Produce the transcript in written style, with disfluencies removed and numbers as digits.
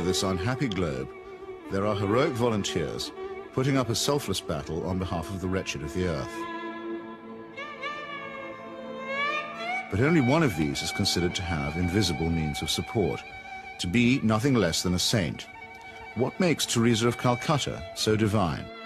this unhappy globe, there are heroic volunteers putting up a selfless battle on behalf of the wretched of the earth. But only one of these is considered to have invisible means of support, to be nothing less than a saint. What makes Teresa of Calcutta so divine?